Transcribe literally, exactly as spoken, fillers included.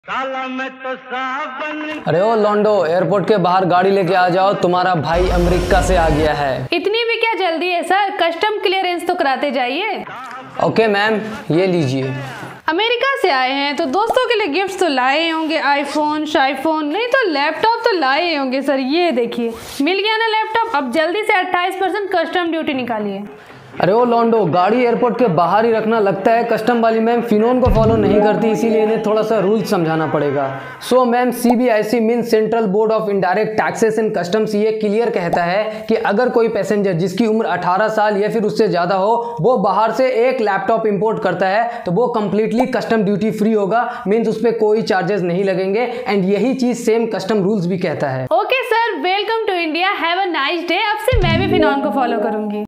काला में तो सावन। अरे ओ लॉन्डो, एयरपोर्ट के बाहर गाड़ी लेके आ जाओ, तुम्हारा भाई अमेरिका से आ गया है। इतनी भी क्या जल्दी है सर, कस्टम क्लियरेंस तो कराते जाइए। ओके मैम, ये लीजिए। अमेरिका से आए हैं तो दोस्तों के लिए गिफ्ट्स तो लाए होंगे, आईफोन शाईफोन, नहीं तो लैपटॉप तो लाए होंगे सर। ये देखिए मिल गया ना लैपटॉप। अब जल्दी से अट्ठाईस परसेंट कस्टम ड्यूटी निकालिए। अरे ओ लॉन्डो, गाड़ी एयरपोर्ट के बाहर ही रखना। लगता है कस्टम वाली मैम फिनोन को फॉलो नहीं करती, इसीलिए इन्हें थोड़ा सा रूल समझाना पड़ेगा। So ma'am, CBIC mean central board of indirect taxes and customs ये क्लियर कहता है कि अगर कोई पैसेंजर जिसकी उम्र अठारह साल या फिर उससे ज़्यादा हो, वो बाहर से एक लैपटॉप इंपोर्ट करता है तो वो कंप्लीटली कस्टम ड्यूटी फ्री होगा। मीन्स उस पर कोई चार्जेस नहीं लगेंगे। एंड यही चीज़ सेम कस्टम रूल्स भी कहता है। Okay sir, welcome to India, have a nice day. अब से मैं भी फिनोन को फॉलो करूंगी।